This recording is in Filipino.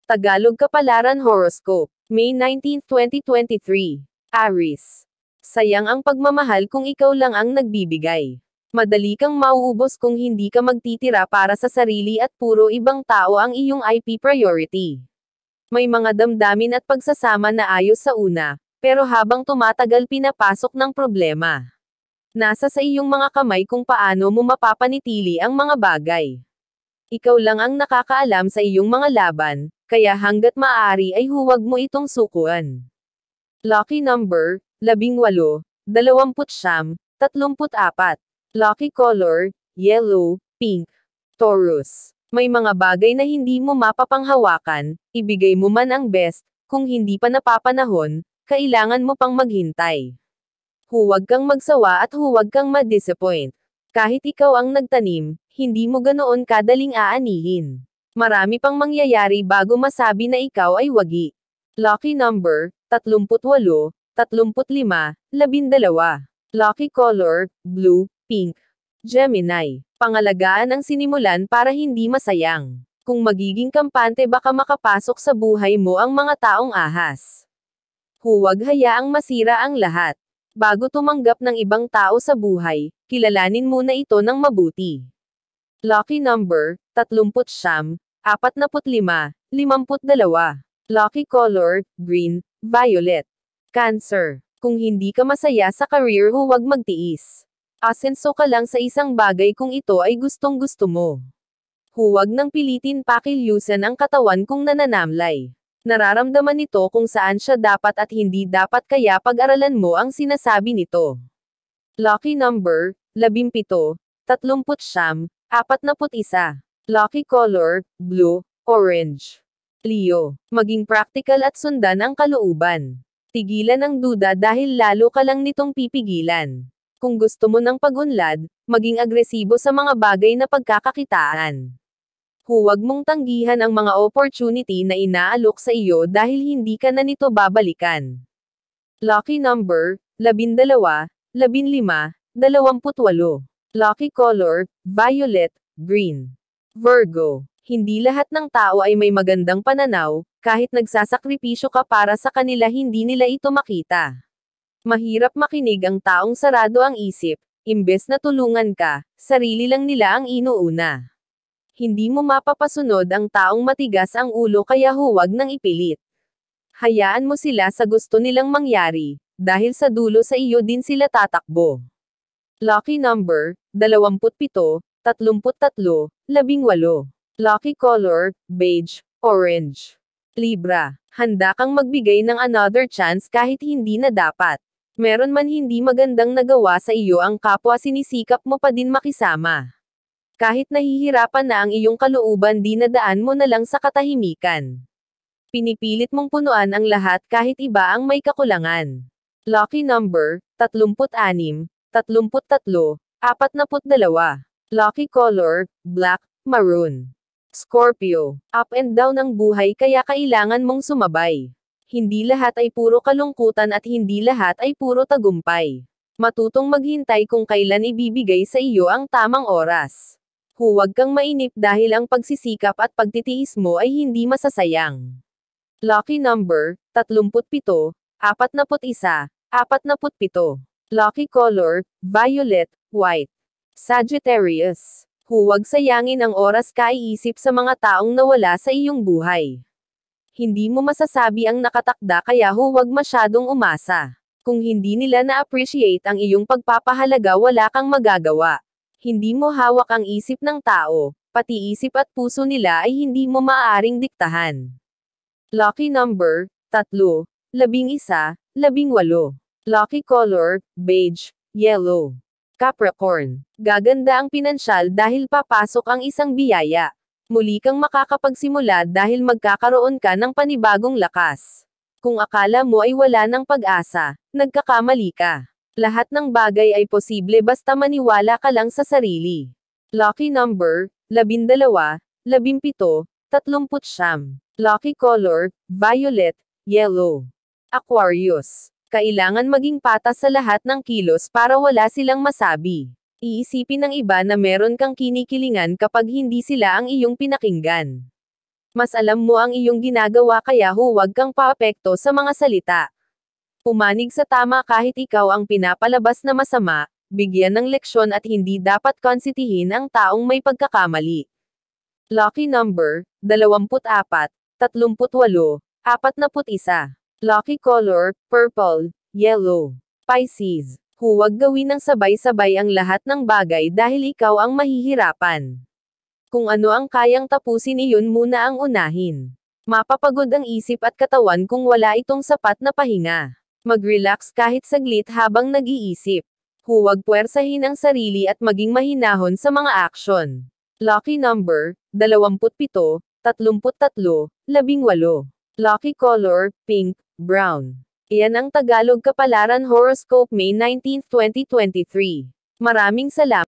Tagalog Kapalaran Horoscope, May 19, 2023. Aries. Sayang ang pagmamahal kung ikaw lang ang nagbibigay. Madali kang mauubos kung hindi ka magtitira para sa sarili at puro ibang tao ang iyong IP priority. May mga damdamin at pagsasama na ayos sa una, pero habang tumatagal pinapasok ng problema. Nasa sa iyong mga kamay kung paano mo mapapanitili ang mga bagay. Ikaw lang ang nakakaalam sa iyong mga laban, kaya hanggat maaari ay huwag mo itong sukuan. Lucky number, 18, 29, 34. Lucky color, yellow, pink. Taurus. May mga bagay na hindi mo mapapanghawakan, ibigay mo man ang best, kung hindi pa napapanahon, kailangan mo pang maghintay. Huwag kang magsawa at huwag kang ma-disappoint. Kahit ikaw ang nagtanim, hindi mo ganoon kadaling aanihin. Marami pang mangyayari bago masabi na ikaw ay wagi. Lucky number, 38, 35, 12. Lucky color, blue, pink. Gemini. Pangalagaan ang sinimulan para hindi masayang. Kung magiging kampante baka makapasok sa buhay mo ang mga taong ahas. Huwag hayaang masira ang lahat. Bago tumanggap ng ibang tao sa buhay, kilalanin muna ito ng mabuti. Lucky number, 39, 45, 52. Lucky color, green, violet. Cancer. Kung hindi ka masaya sa career huwag magtiis. Asenso ka lang sa isang bagay kung ito ay gustong gusto mo. Huwag nang pilitin pakilyusan ang katawan kung nananamlay. Nararamdaman nito kung saan siya dapat at hindi dapat kaya pag-aralan mo ang sinasabi nito. Lucky number, 17, 39, 41. Lucky color, blue, orange. Leo. Maging practical at sundan ang kalooban. Tigilan ang duda dahil lalo ka lang nitong pipigilan. Kung gusto mo ng pag-unlad, maging agresibo sa mga bagay na pagkakakitaan. Huwag mong tanggihan ang mga opportunity na inaalok sa iyo dahil hindi ka na nito babalikan. Lucky number, 12, 15, 28. Lucky color, violet, green. Virgo. Hindi lahat ng tao ay may magandang pananaw, kahit nagsasakripisyo ka para sa kanila hindi nila ito makita. Mahirap makinig ang taong sarado ang isip, imbes na tulungan ka, sarili lang nila ang inuuna. Hindi mo mapapasunod ang taong matigas ang ulo kaya huwag nang ipilit. Hayaan mo sila sa gusto nilang mangyari, dahil sa dulo sa iyo din sila tatakbo. Lucky number, 27, 33, 18. Lucky color, beige, orange. Libra. Handa kang magbigay ng another chance kahit hindi na dapat. Meron man hindi magandang nagawa sa iyo ang kapwa sinisikap mo pa din makisama. Kahit nahihirapan na ang iyong kalooban dinadaan mo na lang sa katahimikan. Pinipilit mong punuan ang lahat kahit iba ang may kakulangan. Lucky number, 36, 33, 42. Lucky color, black, maroon. Scorpio. Up and down ang buhay kaya kailangan mong sumabay. Hindi lahat ay puro kalungkutan at hindi lahat ay puro tagumpay. Matutong maghintay kung kailan ibibigay sa iyo ang tamang oras. Huwag kang mainip dahil ang pagsisikap at pagtitiis mo ay hindi masasayang. Lucky number, 37, 41, 47. Lucky color, violet, white. Sagittarius. Huwag sayangin ang oras kaiisip sa mga taong nawala sa iyong buhay. Hindi mo masasabi ang nakatakda kaya huwag masyadong umasa. Kung hindi nila na-appreciate ang iyong pagpapahalaga wala kang magagawa. Hindi mo hawak ang isip ng tao, pati isip at puso nila ay hindi mo maaaring diktahan. Lucky number, 3, 11, 18. Lucky color, beige, yellow. Capricorn. Gaganda ang pinansyal dahil papasok ang isang biyaya. Muli kang makakapagsimula dahil magkakaroon ka ng panibagong lakas. Kung akala mo ay wala ng pag-asa, nagkakamali ka. Lahat ng bagay ay posible basta maniwala ka lang sa sarili. Lucky number, 12, 17, 39. Lucky color, violet, yellow. Aquarius. Kailangan maging patas sa lahat ng kilos para wala silang masabi. Iisipin ng iba na meron kang kinikilingan kapag hindi sila ang iyong pinakinggan. Mas alam mo ang iyong ginagawa kaya huwag kang paapekto sa mga salita. Pumanig sa tama kahit ikaw ang pinapalabas na masama, bigyan ng leksyon at hindi dapat konsitihin ang taong may pagkakamali. Lucky number, 24, 38, 41. Lucky color, purple, yellow. Pisces. Huwag gawin ng sabay-sabay ang lahat ng bagay dahil ikaw ang mahihirapan. Kung ano ang kayang tapusin iyon muna ang unahin. Mapapagod ang isip at katawan kung wala itong sapat na pahinga. Mag-relax kahit saglit habang nag-iisip. Huwag puwersahin ang sarili at maging mahinahon sa mga aksyon. Lucky number, 27, 33, 18. Lucky color, pink, brown. Iyan ang Tagalog Kapalaran Horoscope May 19, 2023. Maraming salamat.